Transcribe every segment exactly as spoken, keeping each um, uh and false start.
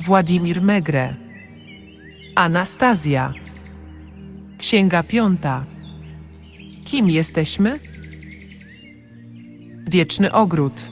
Władimir Megre. Anastazja. Księga piąta. Kim jesteśmy? Wieczny Ogród.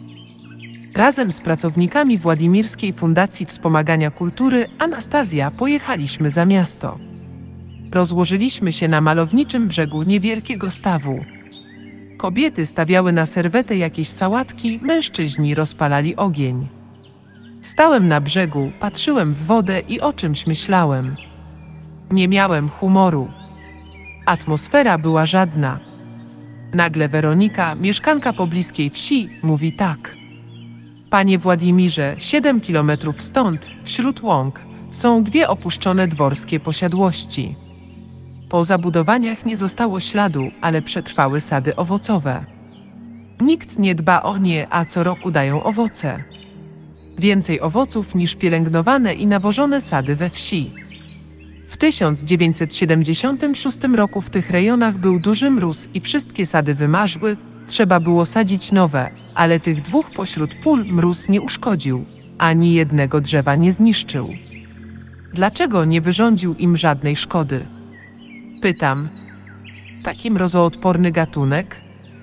Razem z pracownikami Władimirskiej Fundacji Wspomagania Kultury Anastazja pojechaliśmy za miasto. Rozłożyliśmy się na malowniczym brzegu niewielkiego stawu. Kobiety stawiały na serwetę jakieś sałatki, mężczyźni rozpalali ogień. Stałem na brzegu, patrzyłem w wodę i o czymś myślałem. Nie miałem humoru. Atmosfera była żadna. Nagle Weronika, mieszkanka pobliskiej wsi, mówi tak. Panie Władimirze, siedem kilometrów stąd, wśród łąk, są dwie opuszczone dworskie posiadłości. Po zabudowaniach nie zostało śladu, ale przetrwały sady owocowe. Nikt nie dba o nie, a co roku dają owoce. Więcej owoców niż pielęgnowane i nawożone sady we wsi. W tysiąc dziewięćset siedemdziesiątym szóstym roku w tych rejonach był duży mróz i wszystkie sady wymarzły, trzeba było sadzić nowe, ale tych dwóch pośród pól mróz nie uszkodził, ani jednego drzewa nie zniszczył. Dlaczego nie wyrządził im żadnej szkody? Pytam. Taki mrozoodporny gatunek?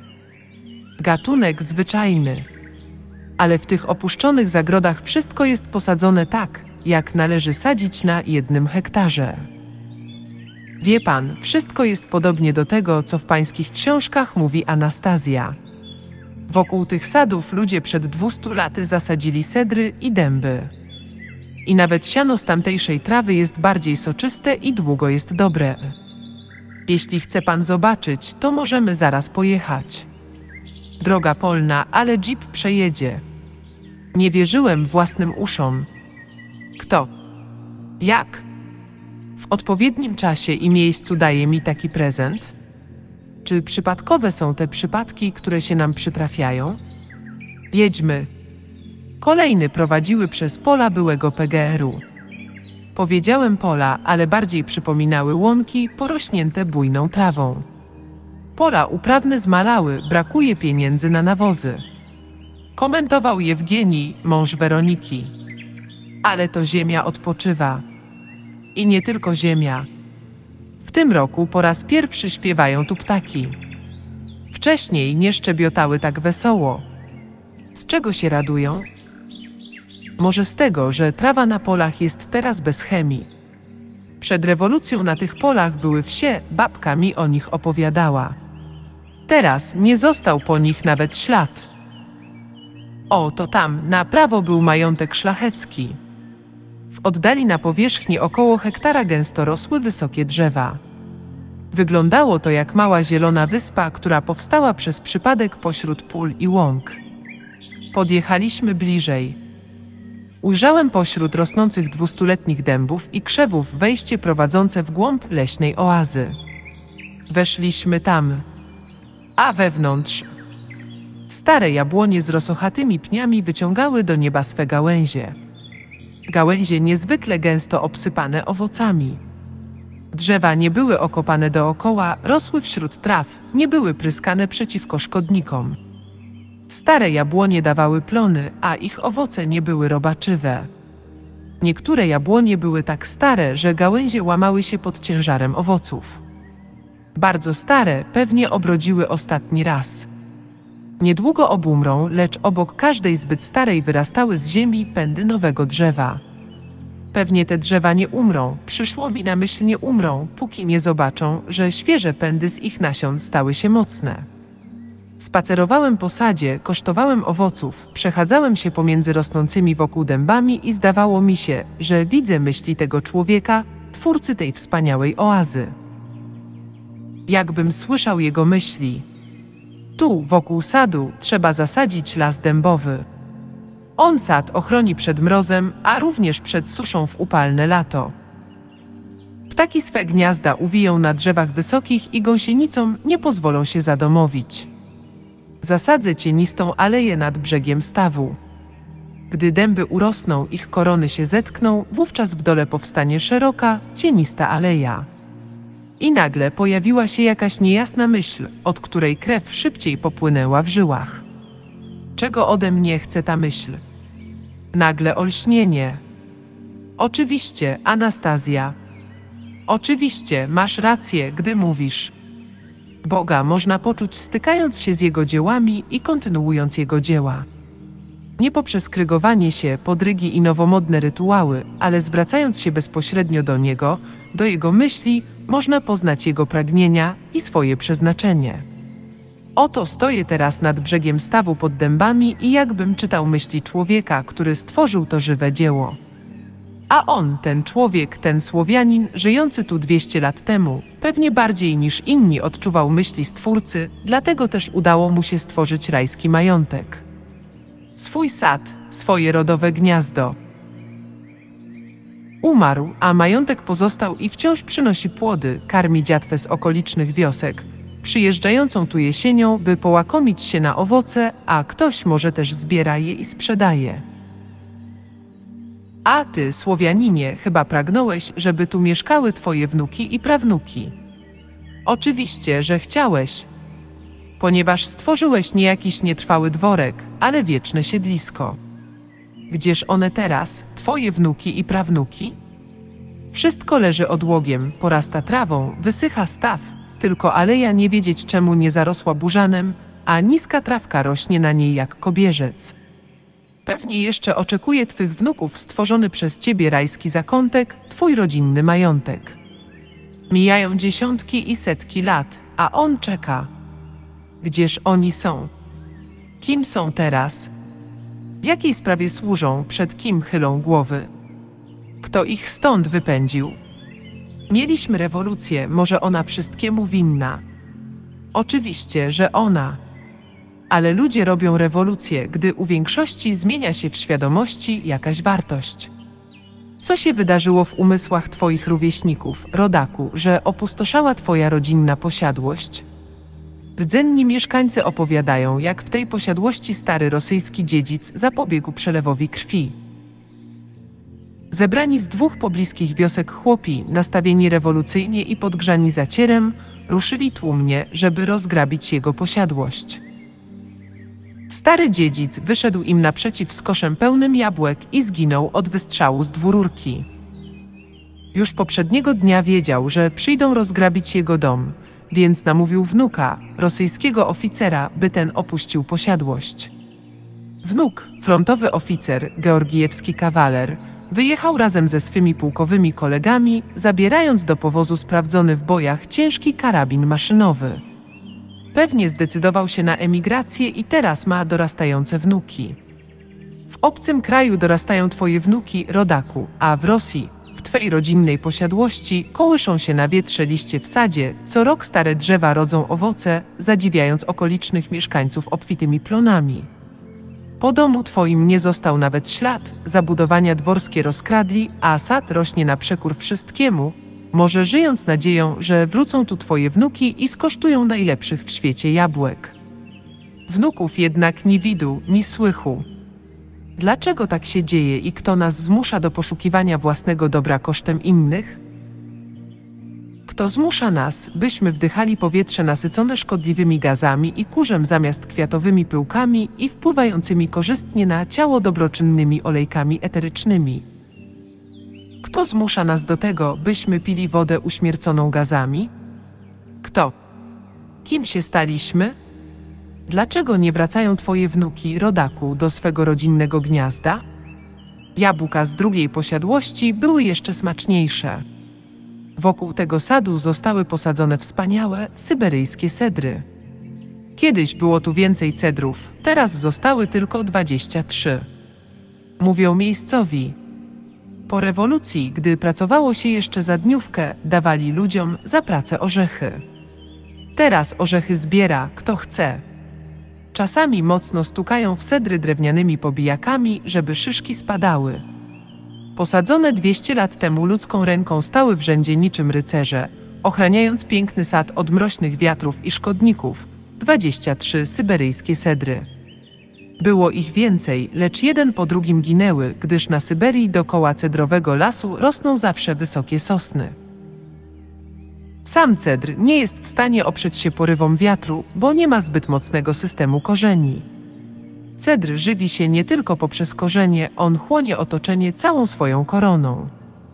Gatunek zwyczajny. Ale w tych opuszczonych zagrodach wszystko jest posadzone tak, jak należy sadzić na jednym hektarze. Wie pan, wszystko jest podobnie do tego, co w pańskich książkach mówi Anastazja. Wokół tych sadów ludzie przed dwustu laty zasadzili sedry i dęby. I nawet siano z tamtejszej trawy jest bardziej soczyste i długo jest dobre. Jeśli chce pan zobaczyć, to możemy zaraz pojechać. Droga polna, ale dżip przejedzie. Nie wierzyłem własnym uszom. Kto? Jak? W odpowiednim czasie i miejscu daje mi taki prezent? Czy przypadkowe są te przypadki, które się nam przytrafiają? Jedźmy. Kolejny prowadziły przez pola byłego P G R u. Powiedziałem pola, ale bardziej przypominały łąki porośnięte bujną trawą. Pola uprawne zmalały, brakuje pieniędzy na nawozy. Komentował Jewgenij, mąż Weroniki. Ale to ziemia odpoczywa. I nie tylko ziemia. W tym roku po raz pierwszy śpiewają tu ptaki. Wcześniej nie szczebiotały tak wesoło. Z czego się radują? Może z tego, że trawa na polach jest teraz bez chemii. Przed rewolucją na tych polach były wsie, babka mi o nich opowiadała. Teraz nie został po nich nawet ślad. O, to tam, na prawo był majątek szlachecki. W oddali na powierzchni około hektara gęsto rosły wysokie drzewa. Wyglądało to jak mała zielona wyspa, która powstała przez przypadek pośród pól i łąk. Podjechaliśmy bliżej. Ujrzałem pośród rosnących dwustuletnich dębów i krzewów wejście prowadzące w głąb leśnej oazy. Weszliśmy tam. A wewnątrz stare jabłonie z rosochatymi pniami wyciągały do nieba swe gałęzie. Gałęzie niezwykle gęsto obsypane owocami. Drzewa nie były okopane dookoła, rosły wśród traw, nie były pryskane przeciwko szkodnikom. Stare jabłonie dawały plony, a ich owoce nie były robaczywe. Niektóre jabłonie były tak stare, że gałęzie łamały się pod ciężarem owoców. Bardzo stare, pewnie obrodziły ostatni raz. Niedługo obumrą, lecz obok każdej zbyt starej wyrastały z ziemi pędy nowego drzewa. Pewnie te drzewa nie umrą, przyszło mi na myśl nie umrą, póki nie zobaczą, że świeże pędy z ich nasion stały się mocne. Spacerowałem po sadzie, kosztowałem owoców, przechadzałem się pomiędzy rosnącymi wokół dębami i zdawało mi się, że widzę myśli tego człowieka, twórcy tej wspaniałej oazy. Jakbym słyszał jego myśli. Tu, wokół sadu, trzeba zasadzić las dębowy. On sad ochroni przed mrozem, a również przed suszą w upalne lato. Ptaki swe gniazda uwiją na drzewach wysokich i gąsienicom nie pozwolą się zadomowić. Zasadzę cienistą aleję nad brzegiem stawu. Gdy dęby urosną, ich korony się zetkną, wówczas w dole powstanie szeroka, cienista aleja. I nagle pojawiła się jakaś niejasna myśl, od której krew szybciej popłynęła w żyłach. Czego ode mnie chce ta myśl? Nagle olśnienie. Oczywiście, Anastazja. Oczywiście, masz rację, gdy mówisz. Boga można poczuć, stykając się z Jego dziełami i kontynuując Jego dzieła. Nie poprzez krygowanie się, podrygi i nowomodne rytuały, ale zwracając się bezpośrednio do Niego, do Jego myśli, można poznać Jego pragnienia i swoje przeznaczenie. Oto stoję teraz nad brzegiem stawu pod dębami i jakbym czytał myśli człowieka, który stworzył to żywe dzieło. A on, ten człowiek, ten Słowianin, żyjący tu dwieście lat temu, pewnie bardziej niż inni odczuwał myśli Stwórcy, dlatego też udało mu się stworzyć rajski majątek. Swój sad, swoje rodowe gniazdo. Umarł, a majątek pozostał i wciąż przynosi płody, karmi dziatwę z okolicznych wiosek, przyjeżdżającą tu jesienią, by połakomić się na owoce, a ktoś może też zbiera je i sprzedaje. A ty, Słowianinie, chyba pragnąłeś, żeby tu mieszkały twoje wnuki i prawnuki. Oczywiście, że chciałeś, ponieważ stworzyłeś nie jakiś nietrwały dworek, ale wieczne siedlisko. Gdzież one teraz, twoje wnuki i prawnuki? Wszystko leży odłogiem, porasta trawą, wysycha staw, tylko aleja nie wiedzieć czemu nie zarosła burzanem, a niska trawka rośnie na niej jak kobierzec. Pewnie jeszcze oczekuje twych wnuków stworzony przez ciebie rajski zakątek, twój rodzinny majątek. Mijają dziesiątki i setki lat, a on czeka. Gdzież oni są? Kim są teraz? Jakiej sprawie służą, przed kim chylą głowy? Kto ich stąd wypędził? Mieliśmy rewolucję, może ona wszystkiemu winna. Oczywiście, że ona. Ale ludzie robią rewolucję, gdy u większości zmienia się w świadomości jakaś wartość. Co się wydarzyło w umysłach twoich rówieśników, rodaku, że opustoszała twoja rodzinna posiadłość? Rdzenni mieszkańcy opowiadają, jak w tej posiadłości stary rosyjski dziedzic zapobiegł przelewowi krwi. Zebrani z dwóch pobliskich wiosek chłopi, nastawieni rewolucyjnie i podgrzani zacierem, ruszyli tłumnie, żeby rozgrabić jego posiadłość. Stary dziedzic wyszedł im naprzeciw z koszem pełnym jabłek i zginął od wystrzału z dwururki. Już poprzedniego dnia wiedział, że przyjdą rozgrabić jego dom, więc namówił wnuka, rosyjskiego oficera, by ten opuścił posiadłość. Wnuk, frontowy oficer, georgijewski kawaler, wyjechał razem ze swymi pułkowymi kolegami, zabierając do powozu sprawdzony w bojach ciężki karabin maszynowy. Pewnie zdecydował się na emigrację i teraz ma dorastające wnuki. W obcym kraju dorastają twoje wnuki, rodaku, a w Rosji, w twej rodzinnej posiadłości, kołyszą się na wietrze liście w sadzie, co rok stare drzewa rodzą owoce, zadziwiając okolicznych mieszkańców obfitymi plonami. Po domu twoim nie został nawet ślad, zabudowania dworskie rozkradli, a sad rośnie na przekór wszystkiemu, może żyjąc nadzieją, że wrócą tu twoje wnuki i skosztują najlepszych w świecie jabłek. Wnuków jednak ni widu, ni słychu. Dlaczego tak się dzieje i kto nas zmusza do poszukiwania własnego dobra kosztem innych? Kto zmusza nas, byśmy wdychali powietrze nasycone szkodliwymi gazami i kurzem zamiast kwiatowymi pyłkami i wpływającymi korzystnie na ciało dobroczynnymi olejkami eterycznymi? Kto zmusza nas do tego, byśmy pili wodę uśmierconą gazami? Kto? Kim się staliśmy? Dlaczego nie wracają twoje wnuki, rodaku, do swego rodzinnego gniazda? Jabłka z drugiej posiadłości były jeszcze smaczniejsze. Wokół tego sadu zostały posadzone wspaniałe, syberyjskie cedry. Kiedyś było tu więcej cedrów, teraz zostały tylko dwadzieścia trzy. Mówią miejscowi. Po rewolucji, gdy pracowało się jeszcze za dniówkę, dawali ludziom za pracę orzechy. Teraz orzechy zbiera, kto chce. Czasami mocno stukają w cedry drewnianymi pobijakami, żeby szyszki spadały. Posadzone dwieście lat temu ludzką ręką stały w rzędzie niczym rycerze, ochraniając piękny sad od mroźnych wiatrów i szkodników. dwadzieścia trzy syberyjskie cedry. Było ich więcej, lecz jeden po drugim ginęły, gdyż na Syberii dokoła cedrowego lasu rosną zawsze wysokie sosny. Sam cedr nie jest w stanie oprzeć się porywom wiatru, bo nie ma zbyt mocnego systemu korzeni. Cedr żywi się nie tylko poprzez korzenie, on chłonie otoczenie całą swoją koroną.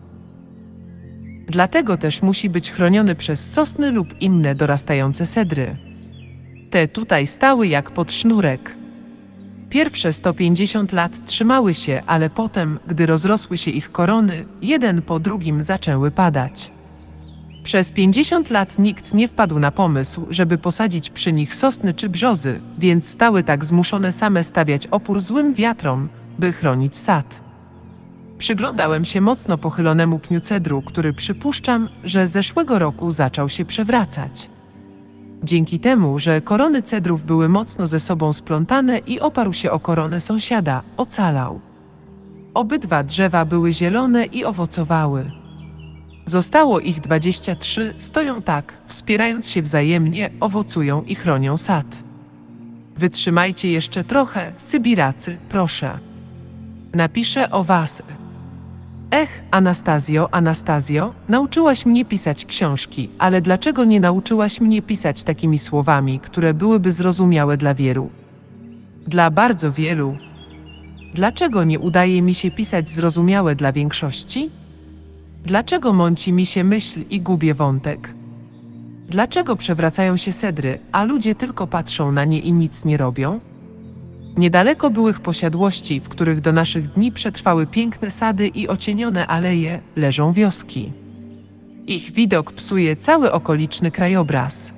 Dlatego też musi być chroniony przez sosny lub inne dorastające cedry. Te tutaj stały jak pod sznurek. Pierwsze sto pięćdziesiąt lat trzymały się, ale potem, gdy rozrosły się ich korony, jeden po drugim zaczęły padać. Przez pięćdziesiąt lat nikt nie wpadł na pomysł, żeby posadzić przy nich sosny czy brzozy, więc stały tak zmuszone same stawiać opór złym wiatrom, by chronić sad. Przyglądałem się mocno pochylonemu pniu cedru, który przypuszczam, że zeszłego roku zaczął się przewracać. Dzięki temu, że korony cedrów były mocno ze sobą splątane i oparł się o koronę sąsiada, ocalał. Obydwa drzewa były zielone i owocowały. Zostało ich dwadzieścia trzy, stoją tak, wspierając się wzajemnie, owocują i chronią sad. Wytrzymajcie jeszcze trochę, Sybiracy, proszę. Napiszę o was. Ech, Anastazjo, Anastazjo, nauczyłaś mnie pisać książki, ale dlaczego nie nauczyłaś mnie pisać takimi słowami, które byłyby zrozumiałe dla wielu? Dla bardzo wielu. Dlaczego nie udaje mi się pisać zrozumiałe dla większości? Dlaczego mąci mi się myśl i gubię wątek? Dlaczego przewracają się cedry, a ludzie tylko patrzą na nie i nic nie robią? Niedaleko byłych posiadłości, w których do naszych dni przetrwały piękne sady i ocienione aleje, leżą wioski. Ich widok psuje cały okoliczny krajobraz.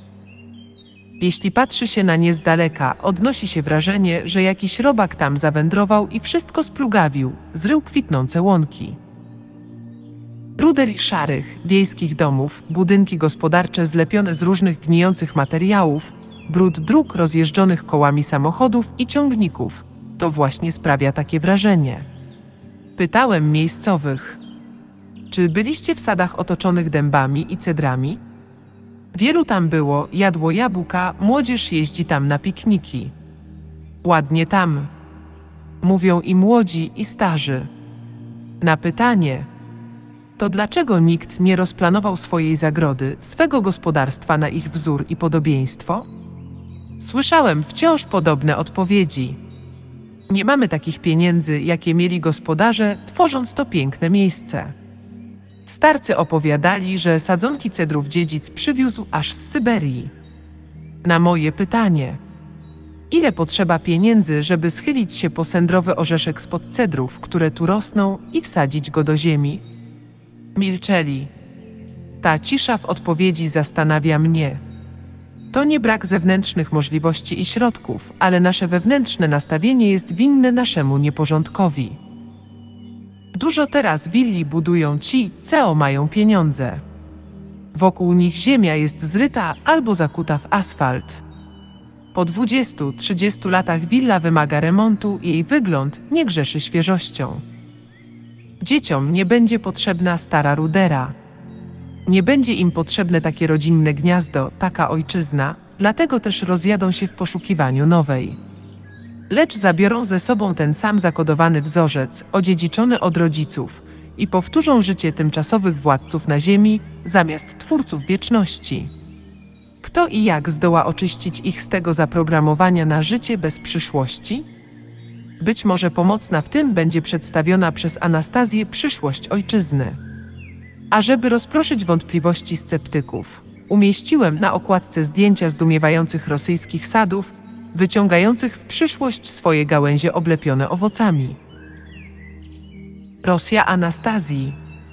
Jeśli patrzy się na nie z daleka, odnosi się wrażenie, że jakiś robak tam zawędrował i wszystko splugawił, zrył kwitnące łąki. Ruder i szarych, wiejskich domów, budynki gospodarcze zlepione z różnych gnijących materiałów, brud dróg rozjeżdżonych kołami samochodów i ciągników. To właśnie sprawia takie wrażenie. Pytałem miejscowych. Czy byliście w sadach otoczonych dębami i cedrami? Wielu tam było, jadło jabłka, młodzież jeździ tam na pikniki. Ładnie tam. Mówią i młodzi, i starzy. Na pytanie, to dlaczego nikt nie rozplanował swojej zagrody, swego gospodarstwa na ich wzór i podobieństwo? Słyszałem wciąż podobne odpowiedzi. Nie mamy takich pieniędzy, jakie mieli gospodarze, tworząc to piękne miejsce. Starcy opowiadali, że sadzonki cedrów dziedzic przywiózł aż z Syberii. Na moje pytanie, ile potrzeba pieniędzy, żeby schylić się po sędrowy orzeszek spod cedrów, które tu rosną, i wsadzić go do ziemi? Milczeli. Ta cisza w odpowiedzi zastanawia mnie. To nie brak zewnętrznych możliwości i środków, ale nasze wewnętrzne nastawienie jest winne naszemu nieporządkowi. Dużo teraz willi budują ci, co mają pieniądze. Wokół nich ziemia jest zryta albo zakuta w asfalt. Po dwudziestu trzydziestu latach willa wymaga remontu i jej wygląd nie grzeszy świeżością. Dzieciom nie będzie potrzebna stara rudera. Nie będzie im potrzebne takie rodzinne gniazdo, taka ojczyzna, dlatego też rozjadą się w poszukiwaniu nowej. Lecz zabiorą ze sobą ten sam zakodowany wzorzec, odziedziczony od rodziców, i powtórzą życie tymczasowych władców na ziemi, zamiast twórców wieczności. Kto i jak zdoła oczyścić ich z tego zaprogramowania na życie bez przyszłości? Być może pomocna w tym będzie przedstawiona przez Anastazję przyszłość ojczyzny. A żeby rozproszyć wątpliwości sceptyków, umieściłem na okładce zdjęcia zdumiewających rosyjskich sadów, wyciągających w przyszłość swoje gałęzie oblepione owocami. Rosja Anastazji.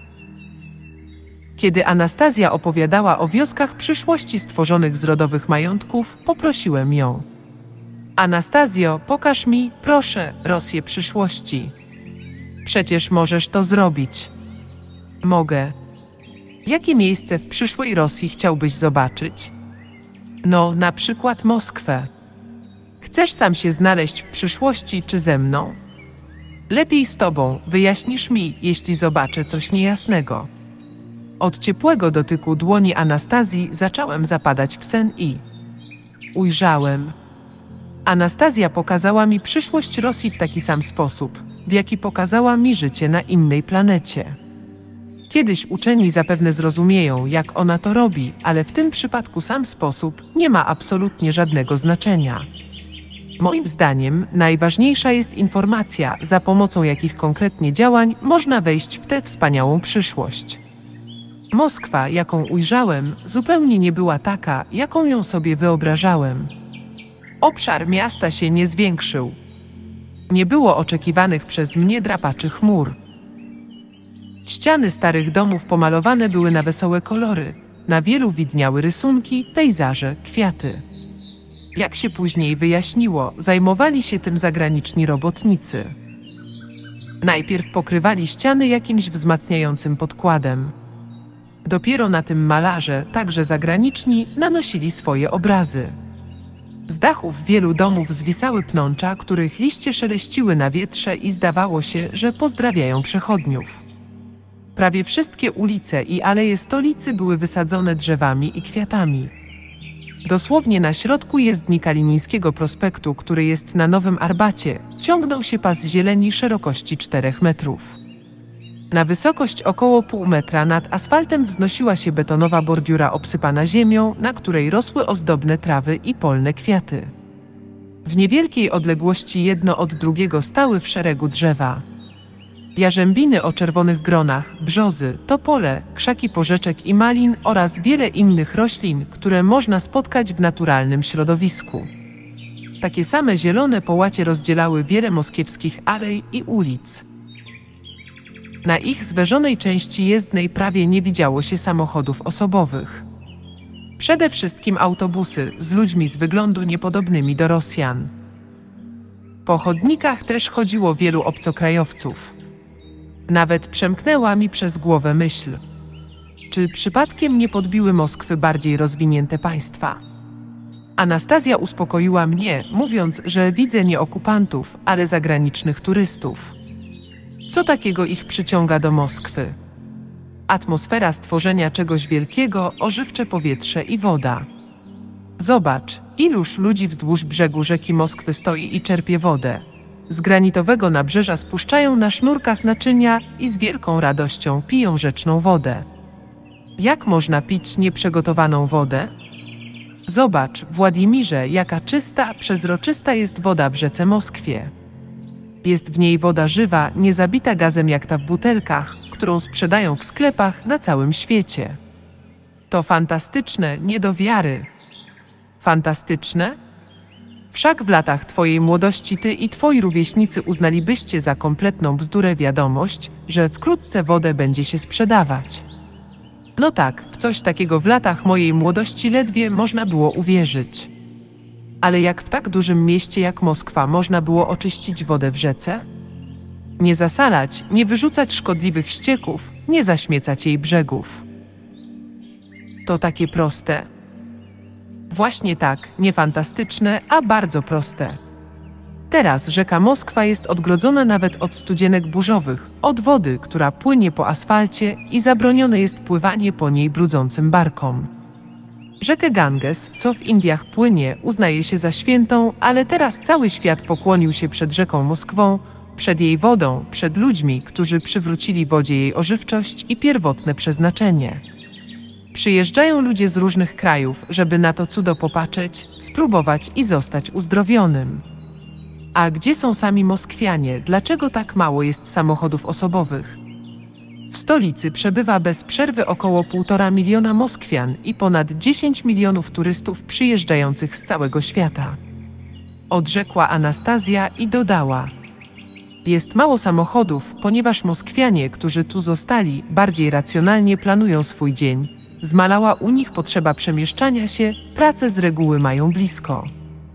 Kiedy Anastazja opowiadała o wioskach przyszłości stworzonych z rodowych majątków, poprosiłem ją. Anastazjo, pokaż mi, proszę, Rosję przyszłości. Przecież możesz to zrobić. Mogę. Jakie miejsce w przyszłej Rosji chciałbyś zobaczyć? No, na przykład Moskwę. Chcesz sam się znaleźć w przyszłości, czy ze mną? Lepiej z tobą, wyjaśnisz mi, jeśli zobaczę coś niejasnego. Od ciepłego dotyku dłoni Anastazji zacząłem zapadać w sen i ujrzałem. Anastazja pokazała mi przyszłość Rosji w taki sam sposób, w jaki pokazała mi życie na innej planecie. Kiedyś uczeni zapewne zrozumieją, jak ona to robi, ale w tym przypadku sam sposób nie ma absolutnie żadnego znaczenia. Moim zdaniem najważniejsza jest informacja, za pomocą jakich konkretnie działań można wejść w tę wspaniałą przyszłość. Moskwa, jaką ujrzałem, zupełnie nie była taka, jaką ją sobie wyobrażałem. Obszar miasta się nie zwiększył. Nie było oczekiwanych przez mnie drapaczy chmur. Ściany starych domów pomalowane były na wesołe kolory, na wielu widniały rysunki, pejzaże, kwiaty. Jak się później wyjaśniło, zajmowali się tym zagraniczni robotnicy. Najpierw pokrywali ściany jakimś wzmacniającym podkładem. Dopiero na tym malarze, także zagraniczni, nanosili swoje obrazy. Z dachów wielu domów zwisały pnącza, których liście szeleściły na wietrze i zdawało się, że pozdrawiają przechodniów. Prawie wszystkie ulice i aleje stolicy były wysadzone drzewami i kwiatami. Dosłownie na środku jezdni Kalinińskiego Prospektu, który jest na Nowym Arbacie, ciągnął się pas zieleni szerokości czterech metrów. Na wysokość około pół metra nad asfaltem wznosiła się betonowa bordiura obsypana ziemią, na której rosły ozdobne trawy i polne kwiaty. W niewielkiej odległości jedno od drugiego stały w szeregu drzewa. Jarzębiny o czerwonych gronach, brzozy, topole, krzaki porzeczek i malin oraz wiele innych roślin, które można spotkać w naturalnym środowisku. Takie same zielone połacie rozdzielały wiele moskiewskich alej i ulic. Na ich zwężonej części jezdnej prawie nie widziało się samochodów osobowych. Przede wszystkim autobusy z ludźmi z wyglądu niepodobnymi do Rosjan. Po chodnikach też chodziło wielu obcokrajowców. Nawet przemknęła mi przez głowę myśl, czy przypadkiem nie podbiły Moskwy bardziej rozwinięte państwa? Anastazja uspokoiła mnie, mówiąc, że widzę nie okupantów, ale zagranicznych turystów. Co takiego ich przyciąga do Moskwy? Atmosfera stworzenia czegoś wielkiego, ożywcze powietrze i woda. Zobacz, iluż ludzi wzdłuż brzegu rzeki Moskwy stoi i czerpie wodę. Z granitowego nabrzeża spuszczają na sznurkach naczynia i z wielką radością piją rzeczną wodę. Jak można pić nieprzygotowaną wodę? Zobacz, Władimirze, jaka czysta, przezroczysta jest woda w rzece Moskwie. Jest w niej woda żywa, nie zabita gazem jak ta w butelkach, którą sprzedają w sklepach na całym świecie. To fantastyczne, nie do wiary. Fantastyczne? Wszak w latach twojej młodości ty i twoi rówieśnicy uznalibyście za kompletną bzdurę wiadomość, że wkrótce wodę będzie się sprzedawać. No tak, w coś takiego w latach mojej młodości ledwie można było uwierzyć. Ale jak w tak dużym mieście jak Moskwa można było oczyścić wodę w rzece? Nie zasalać, nie wyrzucać szkodliwych ścieków, nie zaśmiecać jej brzegów. To takie proste. Właśnie tak, nie fantastyczne, a bardzo proste. Teraz rzeka Moskwa jest odgrodzona nawet od studzienek burzowych, od wody, która płynie po asfalcie i zabronione jest pływanie po niej brudzącym barkom. Rzekę Ganges, co w Indiach płynie, uznaje się za świętą, ale teraz cały świat pokłonił się przed rzeką Moskwą, przed jej wodą, przed ludźmi, którzy przywrócili wodzie jej ożywczość i pierwotne przeznaczenie. Przyjeżdżają ludzie z różnych krajów, żeby na to cudo popatrzeć, spróbować i zostać uzdrowionym. A gdzie są sami Moskwianie? Dlaczego tak mało jest samochodów osobowych? W stolicy przebywa bez przerwy około półtora miliona Moskwian i ponad dziesięć milionów turystów przyjeżdżających z całego świata. Odrzekła Anastazja i dodała: jest mało samochodów, ponieważ Moskwianie, którzy tu zostali, bardziej racjonalnie planują swój dzień. Zmalała u nich potrzeba przemieszczania się, prace z reguły mają blisko.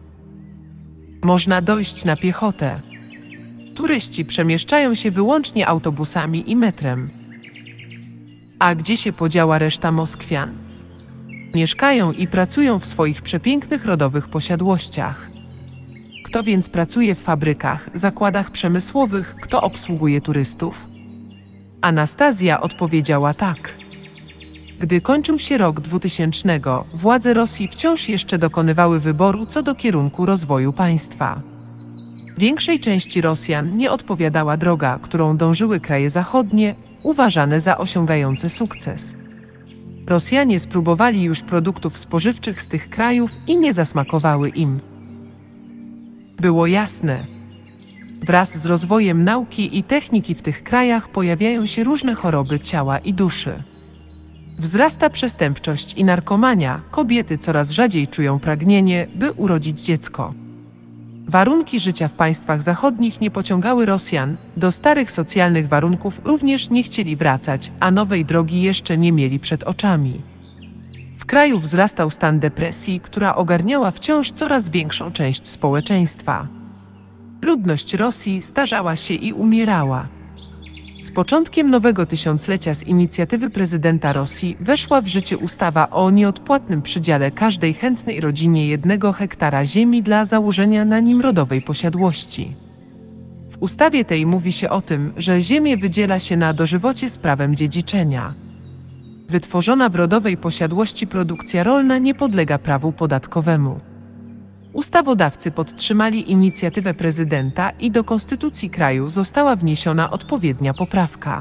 Można dojść na piechotę. Turyści przemieszczają się wyłącznie autobusami i metrem. A gdzie się podziała reszta Moskwian? Mieszkają i pracują w swoich przepięknych rodowych posiadłościach. Kto więc pracuje w fabrykach, zakładach przemysłowych, kto obsługuje turystów? Anastazja odpowiedziała tak. Gdy kończył się rok dwutysięczny, władze Rosji wciąż jeszcze dokonywały wyboru co do kierunku rozwoju państwa. Większej części Rosjan nie odpowiadała droga, którą dążyły kraje zachodnie, uważane za osiągające sukces. Rosjanie spróbowali już produktów spożywczych z tych krajów i nie zasmakowały im. Było jasne. Wraz z rozwojem nauki i techniki w tych krajach pojawiają się różne choroby ciała i duszy. Wzrasta przestępczość i narkomania, kobiety coraz rzadziej czują pragnienie, by urodzić dziecko. Warunki życia w państwach zachodnich nie pociągały Rosjan, do starych socjalnych warunków również nie chcieli wracać, a nowej drogi jeszcze nie mieli przed oczami. W kraju wzrastał stan depresji, która ogarniała wciąż coraz większą część społeczeństwa. Ludność Rosji starzała się i umierała. Z początkiem nowego tysiąclecia z inicjatywy prezydenta Rosji weszła w życie ustawa o nieodpłatnym przydziale każdej chętnej rodzinie jednego hektara ziemi dla założenia na nim rodowej posiadłości. W ustawie tej mówi się o tym, że ziemię wydziela się na dożywocie z prawem dziedziczenia. Wytworzona w rodowej posiadłości produkcja rolna nie podlega prawu podatkowemu. Ustawodawcy podtrzymali inicjatywę prezydenta i do konstytucji kraju została wniesiona odpowiednia poprawka.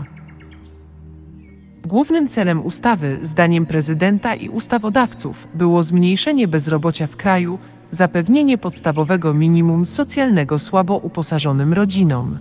Głównym celem ustawy, zdaniem prezydenta i ustawodawców, było zmniejszenie bezrobocia w kraju, zapewnienie podstawowego minimum socjalnego słabo uposażonym rodzinom.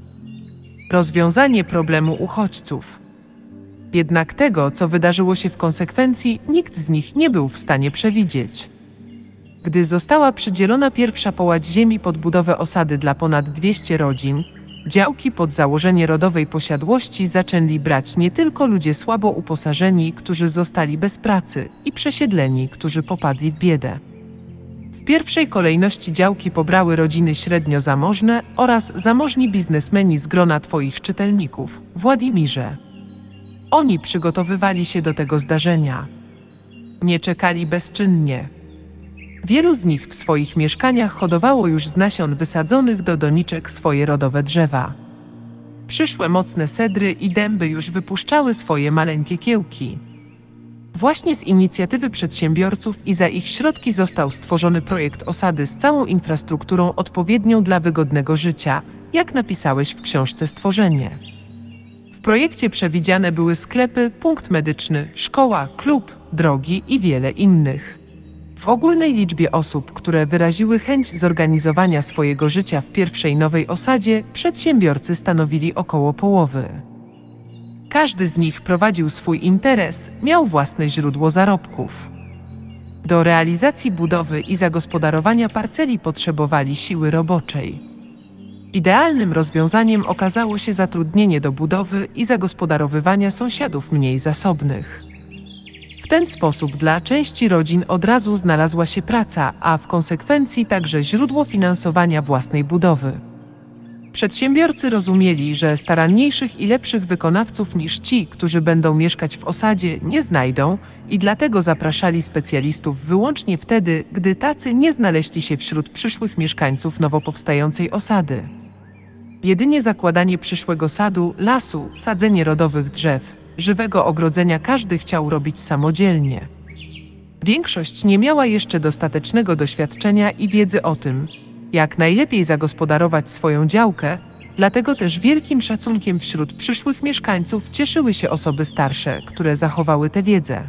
Rozwiązanie problemu uchodźców. Jednak tego, co wydarzyło się w konsekwencji, nikt z nich nie był w stanie przewidzieć. Gdy została przydzielona pierwsza połać ziemi pod budowę osady dla ponad dwieście rodzin, działki pod założenie rodowej posiadłości zaczęli brać nie tylko ludzie słabo uposażeni, którzy zostali bez pracy, i przesiedleni, którzy popadli w biedę. W pierwszej kolejności działki pobrały rodziny średnio zamożne oraz zamożni biznesmeni z grona twoich czytelników, Władimirze. Oni przygotowywali się do tego zdarzenia. Nie czekali bezczynnie. Wielu z nich w swoich mieszkaniach hodowało już z nasion wysadzonych do doniczek swoje rodowe drzewa. Przyszłe mocne cedry i dęby już wypuszczały swoje maleńkie kiełki. Właśnie z inicjatywy przedsiębiorców i za ich środki został stworzony projekt osady z całą infrastrukturą odpowiednią dla wygodnego życia, jak napisałeś w książce Stworzenie. W projekcie przewidziane były sklepy, punkt medyczny, szkoła, klub, drogi i wiele innych. W ogólnej liczbie osób, które wyraziły chęć zorganizowania swojego życia w pierwszej nowej osadzie, przedsiębiorcy stanowili około połowy. Każdy z nich prowadził swój interes, miał własne źródło zarobków. Do realizacji budowy i zagospodarowania parceli potrzebowali siły roboczej. Idealnym rozwiązaniem okazało się zatrudnienie do budowy i zagospodarowywania sąsiadów mniej zasobnych. W ten sposób dla części rodzin od razu znalazła się praca, a w konsekwencji także źródło finansowania własnej budowy. Przedsiębiorcy rozumieli, że staranniejszych i lepszych wykonawców niż ci, którzy będą mieszkać w osadzie, nie znajdą i dlatego zapraszali specjalistów wyłącznie wtedy, gdy tacy nie znaleźli się wśród przyszłych mieszkańców nowo powstającej osady. Jedynie zakładanie przyszłego sadu, lasu, sadzenie rodowych drzew, żywego ogrodzenia każdy chciał robić samodzielnie. Większość nie miała jeszcze dostatecznego doświadczenia i wiedzy o tym, jak najlepiej zagospodarować swoją działkę, dlatego też wielkim szacunkiem wśród przyszłych mieszkańców cieszyły się osoby starsze, które zachowały tę wiedzę.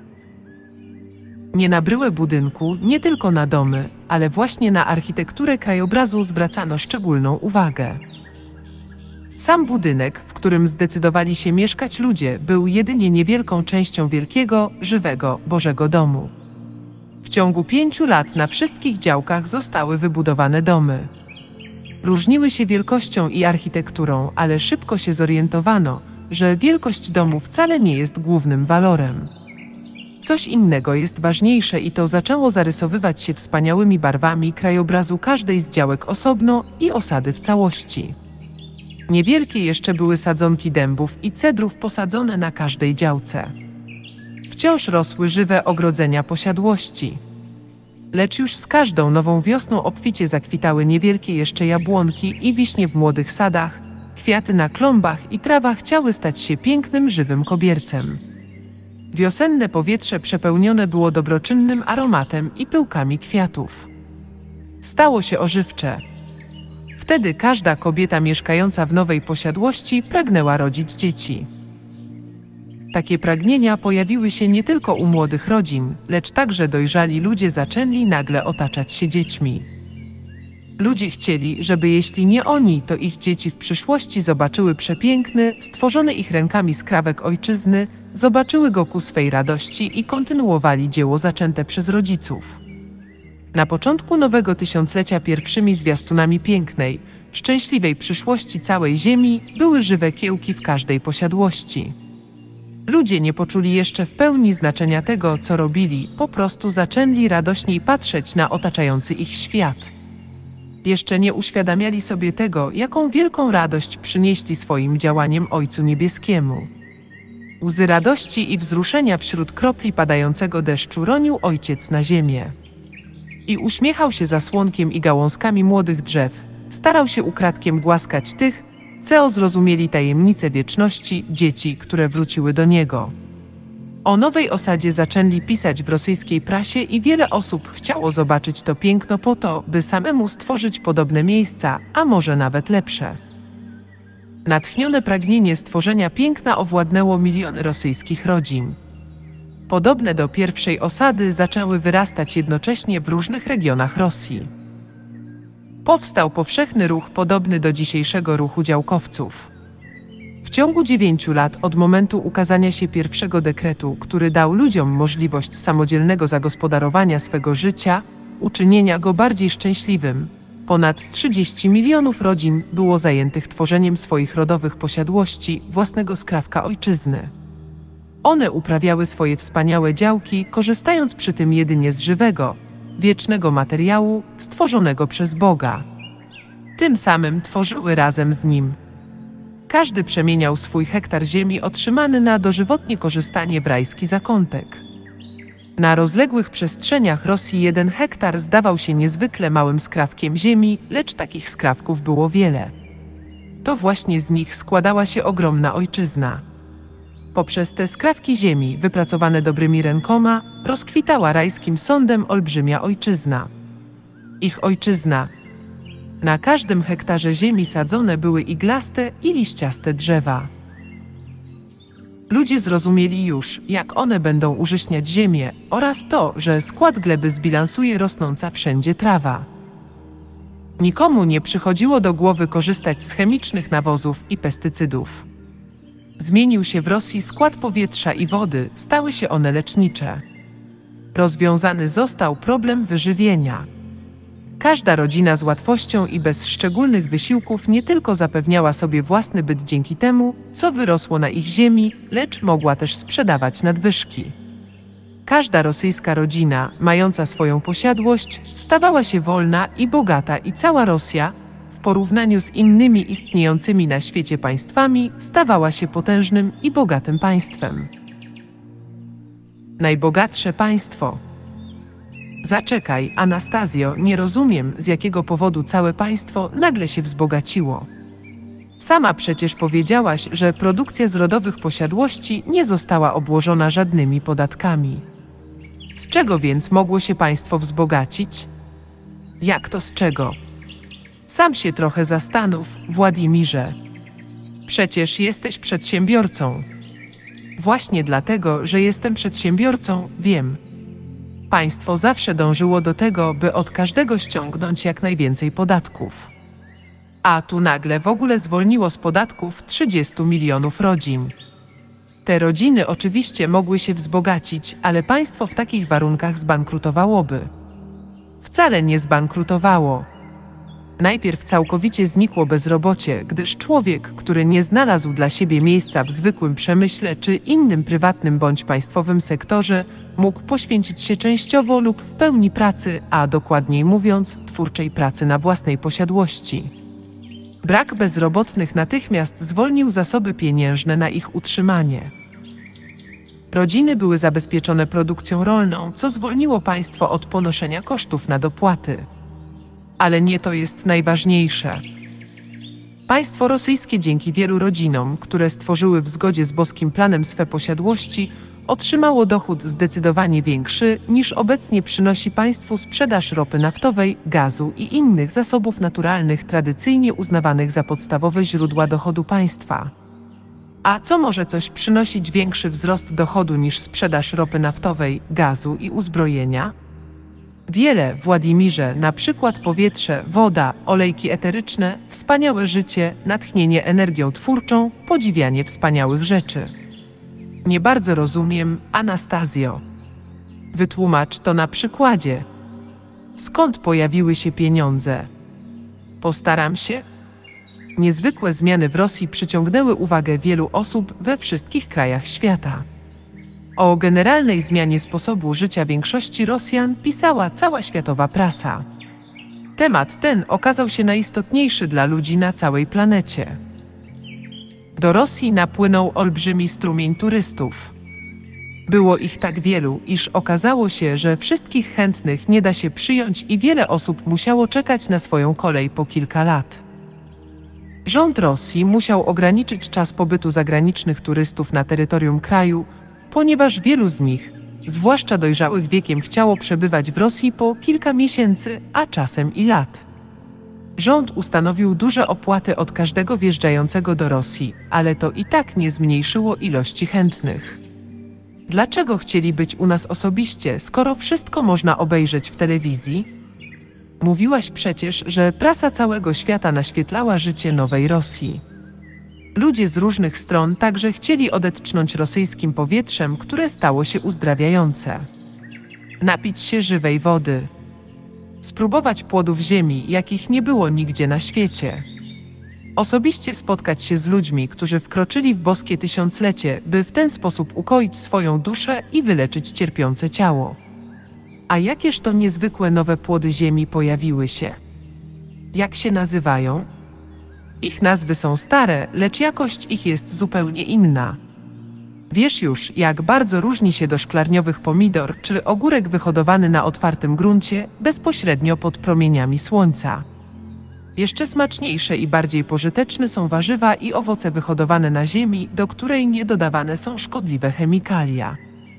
Nie na bryłę budynku, nie tylko na domy, ale właśnie na architekturę krajobrazu zwracano szczególną uwagę. Sam budynek, w którym zdecydowali się mieszkać ludzie, był jedynie niewielką częścią wielkiego, żywego, Bożego domu. W ciągu pięciu lat na wszystkich działkach zostały wybudowane domy. Różniły się wielkością i architekturą, ale szybko się zorientowano, że wielkość domu wcale nie jest głównym walorem. Coś innego jest ważniejsze i to zaczęło zarysowywać się wspaniałymi barwami krajobrazu każdej z działek osobno i osady w całości. Niewielkie jeszcze były sadzonki dębów i cedrów posadzone na każdej działce. Wciąż rosły żywe ogrodzenia posiadłości. Lecz już z każdą nową wiosną obficie zakwitały niewielkie jeszcze jabłonki i wiśnie w młodych sadach, kwiaty na klombach i trawach chciały stać się pięknym, żywym kobiercem. Wiosenne powietrze przepełnione było dobroczynnym aromatem i pyłkami kwiatów. Stało się ożywcze. Wtedy każda kobieta mieszkająca w nowej posiadłości pragnęła rodzić dzieci. Takie pragnienia pojawiły się nie tylko u młodych rodzin, lecz także dojrzali ludzie zaczęli nagle otaczać się dziećmi. Ludzie chcieli, żeby jeśli nie oni, to ich dzieci w przyszłości zobaczyły przepiękny, stworzony ich rękami skrawek ojczyzny, zobaczyły go ku swej radości i kontynuowali dzieło zaczęte przez rodziców. Na początku nowego tysiąclecia pierwszymi zwiastunami pięknej, szczęśliwej przyszłości całej Ziemi były żywe kiełki w każdej posiadłości. Ludzie nie poczuli jeszcze w pełni znaczenia tego, co robili, po prostu zaczęli radośniej patrzeć na otaczający ich świat. Jeszcze nie uświadamiali sobie tego, jaką wielką radość przynieśli swoim działaniem Ojcu Niebieskiemu. Łzy radości i wzruszenia wśród kropli padającego deszczu ronił Ojciec na ziemię. I uśmiechał się zasłonkiem i gałązkami młodych drzew, starał się ukradkiem głaskać tych, co zrozumieli tajemnicę wieczności, dzieci, które wróciły do Niego. O nowej osadzie zaczęli pisać w rosyjskiej prasie i wiele osób chciało zobaczyć to piękno po to, by samemu stworzyć podobne miejsca, a może nawet lepsze. Natchnione pragnienie stworzenia piękna owładnęło miliony rosyjskich rodzin. Podobne do pierwszej osady zaczęły wyrastać jednocześnie w różnych regionach Rosji. Powstał powszechny ruch podobny do dzisiejszego ruchu działkowców. W ciągu dziewięciu lat od momentu ukazania się pierwszego dekretu, który dał ludziom możliwość samodzielnego zagospodarowania swego życia, uczynienia go bardziej szczęśliwym, ponad trzydzieści milionów rodzin było zajętych tworzeniem swoich rodowych posiadłości, własnego skrawka ojczyzny. One uprawiały swoje wspaniałe działki, korzystając przy tym jedynie z żywego, wiecznego materiału stworzonego przez Boga. Tym samym tworzyły razem z Nim. Każdy przemieniał swój hektar ziemi otrzymany na dożywotnie korzystanie w rajski zakątek. Na rozległych przestrzeniach Rosji jeden hektar zdawał się niezwykle małym skrawkiem ziemi, lecz takich skrawków było wiele. To właśnie z nich składała się ogromna ojczyzna. Poprzez te skrawki ziemi, wypracowane dobrymi rękoma, rozkwitała rajskim sądem olbrzymia ojczyzna. Ich ojczyzna. Na każdym hektarze ziemi sadzone były iglaste i liściaste drzewa. Ludzie zrozumieli już, jak one będą użyśniać ziemię oraz to, że skład gleby zbilansuje rosnąca wszędzie trawa. Nikomu nie przychodziło do głowy korzystać z chemicznych nawozów i pestycydów. Zmienił się w Rosji skład powietrza i wody, stały się one lecznicze. Rozwiązany został problem wyżywienia. Każda rodzina z łatwością i bez szczególnych wysiłków nie tylko zapewniała sobie własny byt dzięki temu, co wyrosło na ich ziemi, lecz mogła też sprzedawać nadwyżki. Każda rosyjska rodzina, mająca swoją posiadłość, stawała się wolna i bogata i cała Rosja, w porównaniu z innymi istniejącymi na świecie państwami, stawała się potężnym i bogatym państwem. Najbogatsze państwo. Zaczekaj, Anastazjo, nie rozumiem, z jakiego powodu całe państwo nagle się wzbogaciło. Sama przecież powiedziałaś, że produkcja z rodowych posiadłości nie została obłożona żadnymi podatkami. Z czego więc mogło się państwo wzbogacić? Jak to z czego? Sam się trochę zastanów, Władimirze. Przecież jesteś przedsiębiorcą. Właśnie dlatego, że jestem przedsiębiorcą, wiem. Państwo zawsze dążyło do tego, by od każdego ściągnąć jak najwięcej podatków. A tu nagle w ogóle zwolniło z podatków trzydziestu milionów rodzin. Te rodziny oczywiście mogły się wzbogacić, ale państwo w takich warunkach zbankrutowałoby. Wcale nie zbankrutowało. Najpierw całkowicie znikło bezrobocie, gdyż człowiek, który nie znalazł dla siebie miejsca w zwykłym przemyśle czy innym prywatnym bądź państwowym sektorze, mógł poświęcić się częściowo lub w pełni pracy, a dokładniej mówiąc, twórczej pracy na własnej posiadłości. Brak bezrobotnych natychmiast zwolnił zasoby pieniężne na ich utrzymanie. Rodziny były zabezpieczone produkcją rolną, co zwolniło państwo od ponoszenia kosztów na dopłaty. Ale nie to jest najważniejsze. Państwo rosyjskie dzięki wielu rodzinom, które stworzyły w zgodzie z boskim planem swe posiadłości, otrzymało dochód zdecydowanie większy, niż obecnie przynosi państwu sprzedaż ropy naftowej, gazu i innych zasobów naturalnych tradycyjnie uznawanych za podstawowe źródła dochodu państwa. A co może coś przynosić większy wzrost dochodu niż sprzedaż ropy naftowej, gazu i uzbrojenia? Wiele w Władimirze, na przykład powietrze, woda, olejki eteryczne, wspaniałe życie, natchnienie energią twórczą, podziwianie wspaniałych rzeczy. Nie bardzo rozumiem, Anastazjo. Wytłumacz to na przykładzie. Skąd pojawiły się pieniądze? Postaram się. Niezwykłe zmiany w Rosji przyciągnęły uwagę wielu osób we wszystkich krajach świata. O generalnej zmianie sposobu życia większości Rosjan pisała cała światowa prasa. Temat ten okazał się najistotniejszy dla ludzi na całej planecie. Do Rosji napłynął olbrzymi strumień turystów. Było ich tak wielu, iż okazało się, że wszystkich chętnych nie da się przyjąć i wiele osób musiało czekać na swoją kolej po kilka lat. Rząd Rosji musiał ograniczyć czas pobytu zagranicznych turystów na terytorium kraju, ponieważ wielu z nich, zwłaszcza dojrzałych wiekiem, chciało przebywać w Rosji po kilka miesięcy, a czasem i lat. Rząd ustanowił duże opłaty od każdego wjeżdżającego do Rosji, ale to i tak nie zmniejszyło ilości chętnych. Dlaczego chcieli być u nas osobiście, skoro wszystko można obejrzeć w telewizji? Mówiłaś przecież, że prasa całego świata naświetlała życie nowej Rosji. Ludzie z różnych stron także chcieli odetchnąć rosyjskim powietrzem, które stało się uzdrawiające. Napić się żywej wody. Spróbować płodów ziemi, jakich nie było nigdzie na świecie. Osobiście spotkać się z ludźmi, którzy wkroczyli w boskie tysiąclecie, by w ten sposób ukoić swoją duszę i wyleczyć cierpiące ciało. A jakież to niezwykłe nowe płody ziemi pojawiły się? Jak się nazywają? Ich nazwy są stare, lecz jakość ich jest zupełnie inna. Wiesz już, jak bardzo różni się do szklarniowych pomidor czy ogórek wyhodowany na otwartym gruncie, bezpośrednio pod promieniami słońca. Jeszcze smaczniejsze i bardziej pożyteczne są warzywa i owoce wyhodowane na ziemi, do której nie dodawane są szkodliwe chemikalia.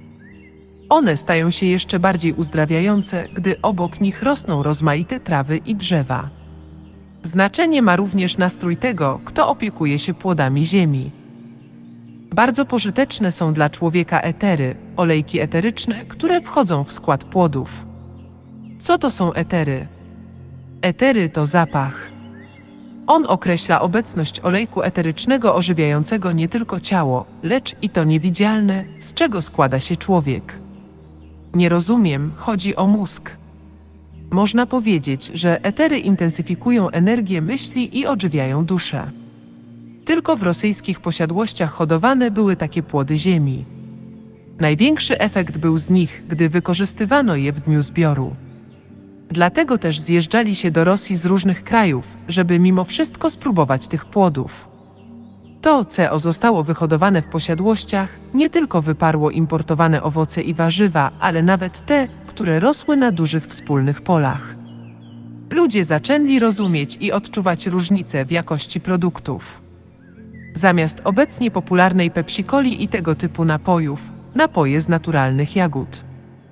One stają się jeszcze bardziej uzdrawiające, gdy obok nich rosną rozmaite trawy i drzewa. Znaczenie ma również nastrój tego, kto opiekuje się płodami ziemi. Bardzo pożyteczne są dla człowieka etery, olejki eteryczne, które wchodzą w skład płodów. Co to są etery? Etery to zapach. On określa obecność olejku eterycznego ożywiającego nie tylko ciało, lecz i to niewidzialne, z czego składa się człowiek. Nie rozumiem, chodzi o mózg. Można powiedzieć, że etery intensyfikują energię myśli i odżywiają duszę. Tylko w rosyjskich posiadłościach hodowane były takie płody ziemi. Największy efekt był z nich, gdy wykorzystywano je w dniu zbioru. Dlatego też zjeżdżali się do Rosji z różnych krajów, żeby mimo wszystko spróbować tych płodów. To C O zostało wyhodowane w posiadłościach, nie tylko wyparło importowane owoce i warzywa, ale nawet te, które rosły na dużych wspólnych polach. Ludzie zaczęli rozumieć i odczuwać różnice w jakości produktów. Zamiast obecnie popularnej Pepsi-Coli i tego typu napojów, napoje z naturalnych jagód.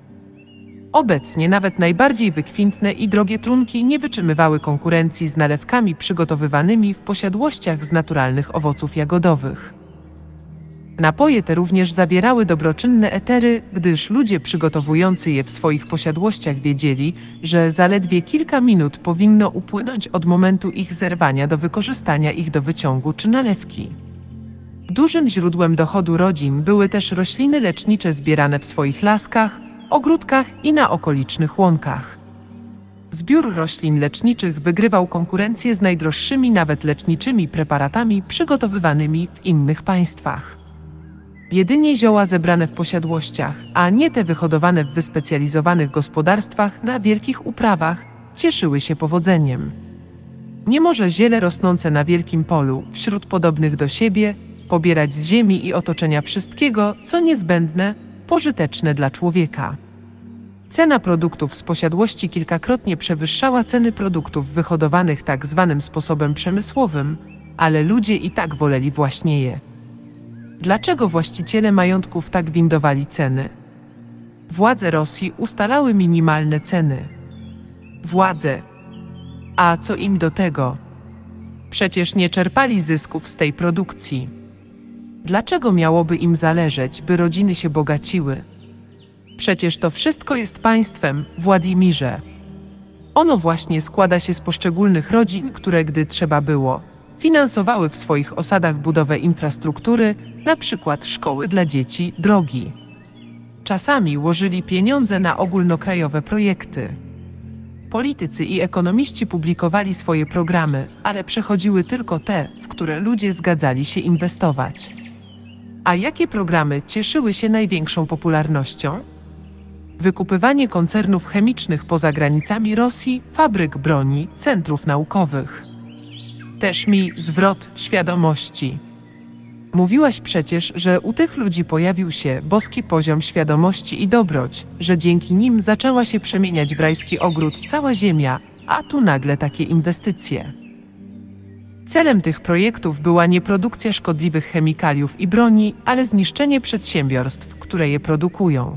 Obecnie nawet najbardziej wykwintne i drogie trunki nie wytrzymywały konkurencji z nalewkami przygotowywanymi w posiadłościach z naturalnych owoców jagodowych. Napoje te również zawierały dobroczynne etery, gdyż ludzie przygotowujący je w swoich posiadłościach wiedzieli, że zaledwie kilka minut powinno upłynąć od momentu ich zerwania do wykorzystania ich do wyciągu czy nalewki. Dużym źródłem dochodu rodzin były też rośliny lecznicze zbierane w swoich laskach, ogródkach i na okolicznych łąkach. Zbiór roślin leczniczych wygrywał konkurencję z najdroższymi nawet leczniczymi preparatami przygotowywanymi w innych państwach. Jedynie zioła zebrane w posiadłościach, a nie te wyhodowane w wyspecjalizowanych gospodarstwach na wielkich uprawach, cieszyły się powodzeniem. Nie może ziele rosnące na wielkim polu, wśród podobnych do siebie, pobierać z ziemi i otoczenia wszystkiego, co niezbędne, pożyteczne dla człowieka. Cena produktów z posiadłości kilkakrotnie przewyższała ceny produktów wyhodowanych tak zwanym sposobem przemysłowym, ale ludzie i tak woleli właśnie je. Dlaczego właściciele majątków tak windowali ceny? Władze Rosji ustalały minimalne ceny. Władze. A co im do tego? Przecież nie czerpali zysków z tej produkcji. Dlaczego miałoby im zależeć, by rodziny się bogaciły? Przecież to wszystko jest państwem, Władimirze. Ono właśnie składa się z poszczególnych rodzin, które gdy trzeba było, finansowały w swoich osadach budowę infrastruktury, na przykład szkoły dla dzieci, drogi. Czasami łożyli pieniądze na ogólnokrajowe projekty. Politycy i ekonomiści publikowali swoje programy, ale przechodziły tylko te, w które ludzie zgadzali się inwestować. A jakie programy cieszyły się największą popularnością? Wykupywanie koncernów chemicznych poza granicami Rosji, fabryk broni, centrów naukowych. Też mi zwrot świadomości. Mówiłaś przecież, że u tych ludzi pojawił się boski poziom świadomości i dobroć, że dzięki nim zaczęła się przemieniać w rajski ogród cała ziemia, a tu nagle takie inwestycje. Celem tych projektów była nie produkcja szkodliwych chemikaliów i broni, ale zniszczenie przedsiębiorstw, które je produkują.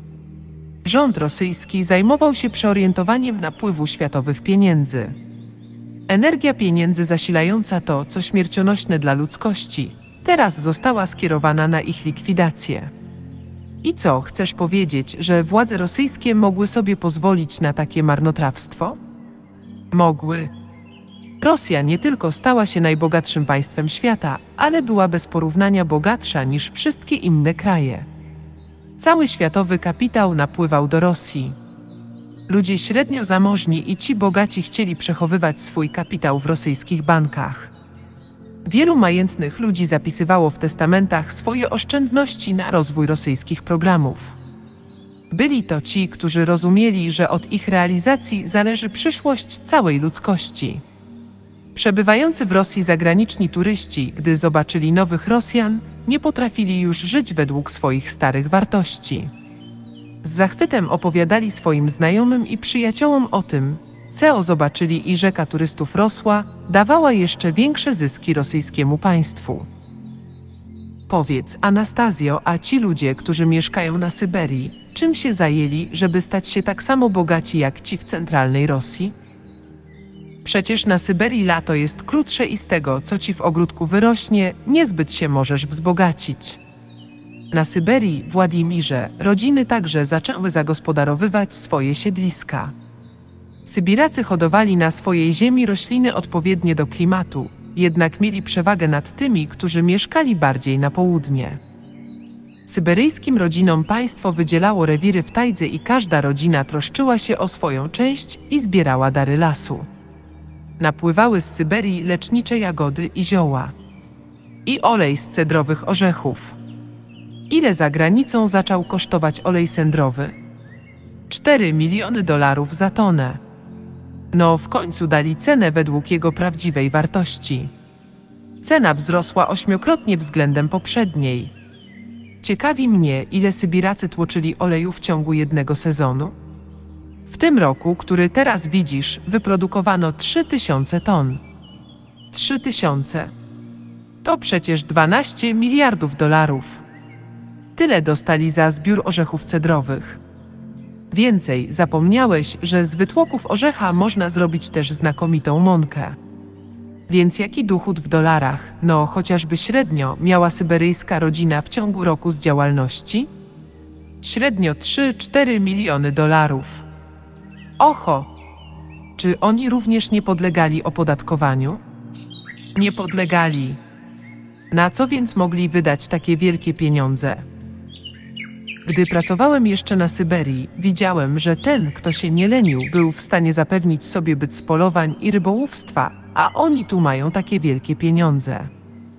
Rząd rosyjski zajmował się przeorientowaniem napływu światowych pieniędzy. Energia pieniędzy zasilająca to, co śmiercionośne dla ludzkości, teraz została skierowana na ich likwidację. I co, chcesz powiedzieć, że władze rosyjskie mogły sobie pozwolić na takie marnotrawstwo? Mogły. Rosja nie tylko stała się najbogatszym państwem świata, ale była bez porównania bogatsza niż wszystkie inne kraje. Cały światowy kapitał napływał do Rosji. Ludzie średnio zamożni i ci bogaci chcieli przechowywać swój kapitał w rosyjskich bankach. Wielu majętnych ludzi zapisywało w testamentach swoje oszczędności na rozwój rosyjskich programów. Byli to ci, którzy rozumieli, że od ich realizacji zależy przyszłość całej ludzkości. Przebywający w Rosji zagraniczni turyści, gdy zobaczyli nowych Rosjan, nie potrafili już żyć według swoich starych wartości. Z zachwytem opowiadali swoim znajomym i przyjaciołom o tym, co zobaczyli i rzeka turystów rosła, dawała jeszcze większe zyski rosyjskiemu państwu. Powiedz, Anastazjo, a ci ludzie, którzy mieszkają na Syberii, czym się zajęli, żeby stać się tak samo bogaci jak ci w centralnej Rosji? Przecież na Syberii lato jest krótsze i z tego, co ci w ogródku wyrośnie, niezbyt się możesz wzbogacić. Na Syberii, Władimirze, rodziny także zaczęły zagospodarowywać swoje siedliska. Sybiracy hodowali na swojej ziemi rośliny odpowiednie do klimatu, jednak mieli przewagę nad tymi, którzy mieszkali bardziej na południe. Syberyjskim rodzinom państwo wydzielało rewiry w tajdze i każda rodzina troszczyła się o swoją część i zbierała dary lasu. Napływały z Syberii lecznicze jagody i zioła. I olej z cedrowych orzechów. Ile za granicą zaczął kosztować olej cedrowy? Cztery miliony dolarów za tonę. No, w końcu dali cenę według jego prawdziwej wartości. Cena wzrosła ośmiokrotnie względem poprzedniej. Ciekawi mnie, ile Sybiracy tłoczyli oleju w ciągu jednego sezonu. W tym roku, który teraz widzisz, wyprodukowano trzy tysiące ton. Trzy tysiące. To przecież dwanaście miliardów dolarów. Tyle dostali za zbiór orzechów cedrowych. Więcej, zapomniałeś, że z wytłoków orzecha można zrobić też znakomitą mąkę. Więc jaki dochód w dolarach, no chociażby średnio, miała syberyjska rodzina w ciągu roku z działalności? Średnio trzy cztery miliony dolarów. Oho! Czy oni również nie podlegali opodatkowaniu? Nie podlegali. Na co więc mogli wydać takie wielkie pieniądze? Gdy pracowałem jeszcze na Syberii, widziałem, że ten, kto się nie lenił, był w stanie zapewnić sobie byt z polowań i rybołówstwa, a oni tu mają takie wielkie pieniądze.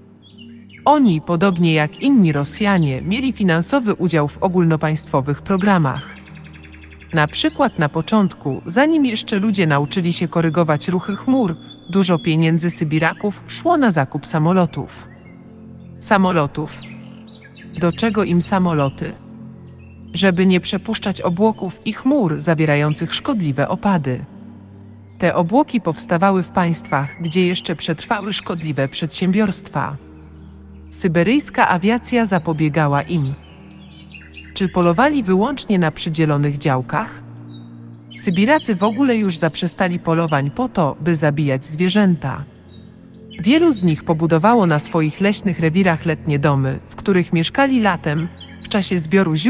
Oni, podobnie jak inni Rosjanie, mieli finansowy udział w ogólnopaństwowych programach. Na przykład na początku, zanim jeszcze ludzie nauczyli się korygować ruchy chmur, dużo pieniędzy Sybiraków szło na zakup samolotów. Samolotów. Do czego im samoloty? Żeby nie przepuszczać obłoków i chmur zawierających szkodliwe opady. Te obłoki powstawały w państwach, gdzie jeszcze przetrwały szkodliwe przedsiębiorstwa. Syberyjska awiacja zapobiegała im. Czy polowali wyłącznie na przydzielonych działkach? Sybiracy w ogóle już zaprzestali polowań po to, by zabijać zwierzęta. Wielu z nich pobudowało na swoich leśnych rewirach letnie domy, w których mieszkali latem, w czasie zbioru ziół,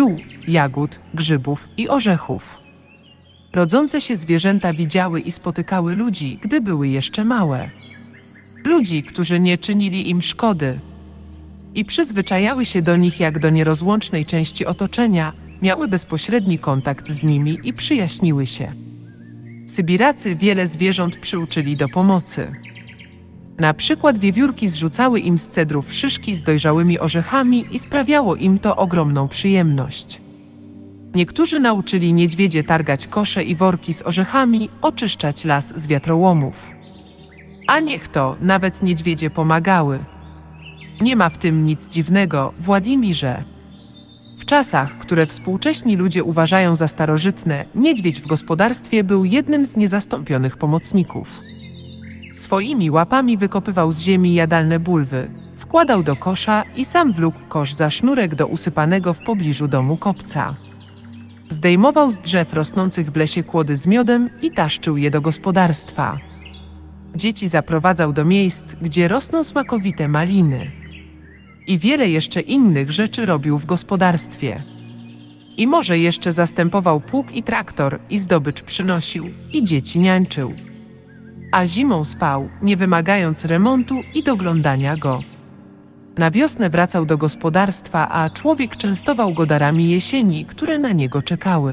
jagód, grzybów i orzechów. Rodzące się zwierzęta widziały i spotykały ludzi, gdy były jeszcze małe. Ludzi, którzy nie czynili im szkody i przyzwyczajały się do nich jak do nierozłącznej części otoczenia, miały bezpośredni kontakt z nimi i przyjaźniły się. Sybiracy wiele zwierząt przyuczyli do pomocy. Na przykład wiewiórki zrzucały im z cedrów szyszki z dojrzałymi orzechami i sprawiało im to ogromną przyjemność. Niektórzy nauczyli niedźwiedzie targać kosze i worki z orzechami, oczyszczać las z wiatrołomów. A niech to, nawet niedźwiedzie pomagały. Nie ma w tym nic dziwnego, Władimirze. W czasach, które współcześni ludzie uważają za starożytne, niedźwiedź w gospodarstwie był jednym z niezastąpionych pomocników. Swoimi łapami wykopywał z ziemi jadalne bulwy, wkładał do kosza i sam wlókł kosz za sznurek do usypanego w pobliżu domu kopca. Zdejmował z drzew rosnących w lesie kłody z miodem i taszczył je do gospodarstwa. Dzieci zaprowadzał do miejsc, gdzie rosną smakowite maliny. I wiele jeszcze innych rzeczy robił w gospodarstwie. I może jeszcze zastępował pług i traktor, i zdobycz przynosił, i dzieci niańczył. A zimą spał, nie wymagając remontu i doglądania go. Na wiosnę wracał do gospodarstwa, a człowiek częstował go darami jesieni, które na niego czekały.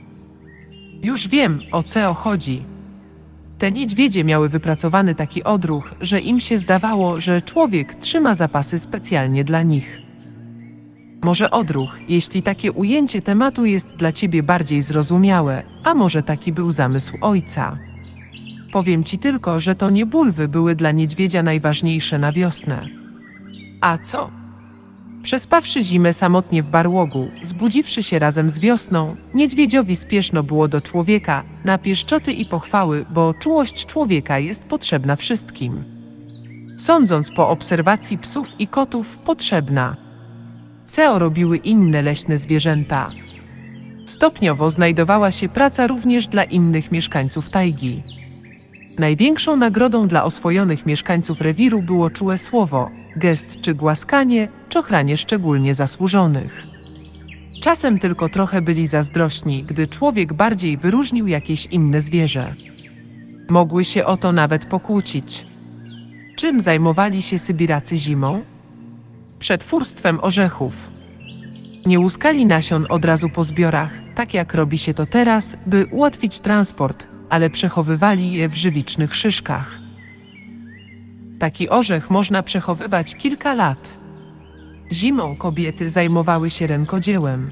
Już wiem, o co chodzi. Te niedźwiedzie miały wypracowany taki odruch, że im się zdawało, że człowiek trzyma zapasy specjalnie dla nich. Może odruch, jeśli takie ujęcie tematu jest dla ciebie bardziej zrozumiałe, a może taki był zamysł ojca. Powiem ci tylko, że to nie bulwy były dla niedźwiedzia najważniejsze na wiosnę. A co? Przespawszy zimę samotnie w barłogu, zbudziwszy się razem z wiosną, niedźwiedziowi spieszno było do człowieka, na pieszczoty i pochwały, bo czułość człowieka jest potrzebna wszystkim. Sądząc po obserwacji psów i kotów, potrzebna. Co robiły inne leśne zwierzęta? Stopniowo znajdowała się praca również dla innych mieszkańców tajgi. Największą nagrodą dla oswojonych mieszkańców rewiru było czułe słowo, gest czy głaskanie, czochranie szczególnie zasłużonych. Czasem tylko trochę byli zazdrośni, gdy człowiek bardziej wyróżnił jakieś inne zwierzę. Mogły się o to nawet pokłócić. Czym zajmowali się Sybiracy zimą? Przetwórstwem orzechów. Nie łuskali nasion od razu po zbiorach, tak jak robi się to teraz, by ułatwić transport, ale przechowywali je w żywicznych szyszkach. Taki orzech można przechowywać kilka lat. Zimą kobiety zajmowały się rękodziełem.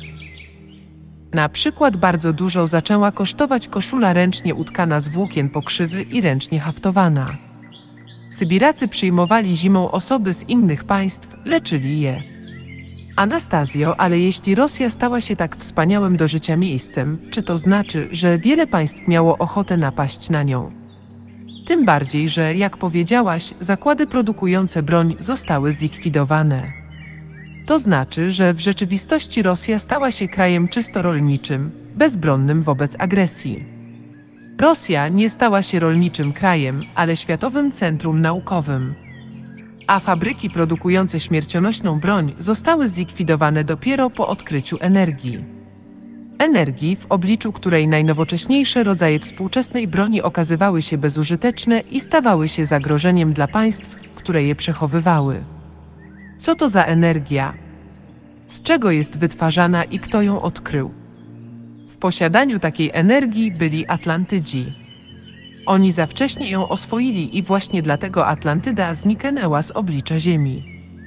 Na przykład bardzo dużo zaczęła kosztować koszula ręcznie utkana z włókien pokrzywy i ręcznie haftowana. Sybiracy przyjmowali zimą osoby z innych państw, leczyli je. Anastazjo, ale jeśli Rosja stała się tak wspaniałym do życia miejscem, czy to znaczy, że wiele państw miało ochotę napaść na nią? Tym bardziej, że, jak powiedziałaś, zakłady produkujące broń zostały zlikwidowane. To znaczy, że w rzeczywistości Rosja stała się krajem czysto rolniczym, bezbronnym wobec agresji. Rosja nie stała się rolniczym krajem, ale światowym centrum naukowym. A fabryki produkujące śmiercionośną broń zostały zlikwidowane dopiero po odkryciu energii. Energii, w obliczu której najnowocześniejsze rodzaje współczesnej broni okazywały się bezużyteczne i stawały się zagrożeniem dla państw, które je przechowywały. Co to za energia? Z czego jest wytwarzana i kto ją odkrył? W posiadaniu takiej energii byli Atlantydzi. Oni za wcześnie ją oswoili i właśnie dlatego Atlantyda zniknęła z oblicza Ziemi.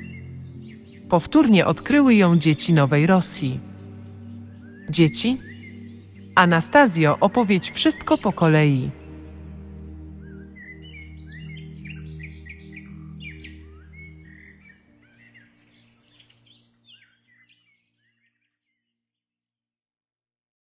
Powtórnie odkryły ją dzieci Nowej Rosji. Dzieci? Anastazjo, opowiedz wszystko po kolei.